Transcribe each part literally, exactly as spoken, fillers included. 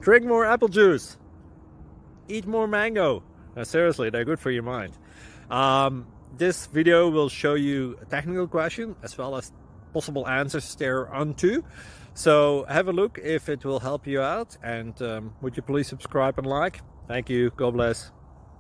Drink more apple juice. Eat more mango. No, seriously, they're good for your mind. Um, this video will show you a technical question as well as possible answers thereunto. So have a look if it will help you out, and um, would you please subscribe and like? Thank you. God bless.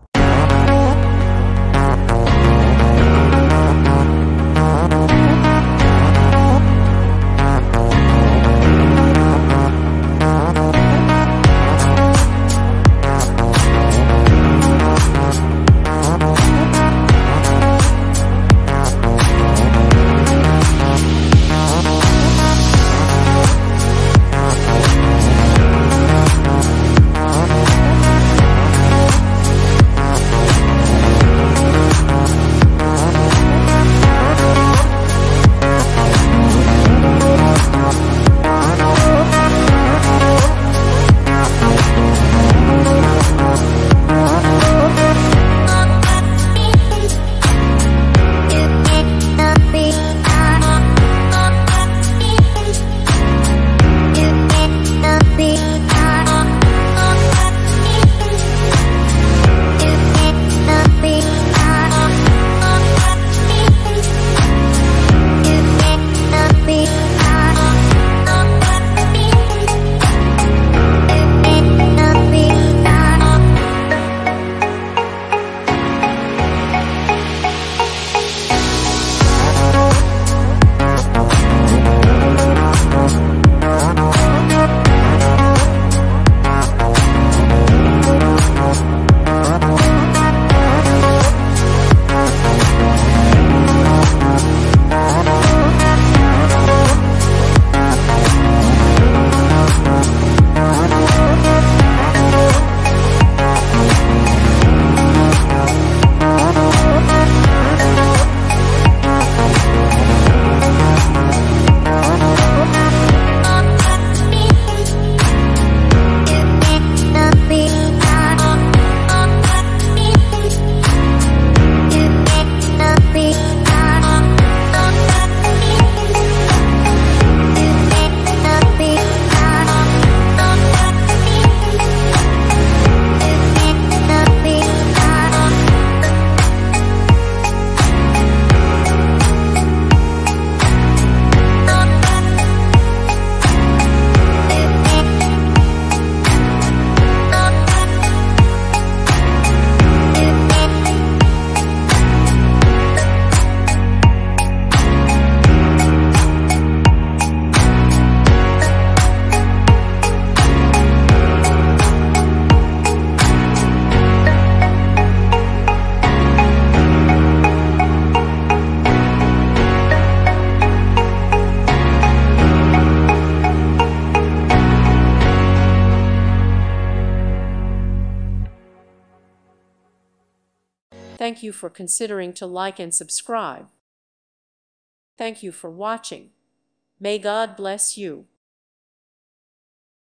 Thank you for considering to like and subscribe. Thank you for watching. May God bless you.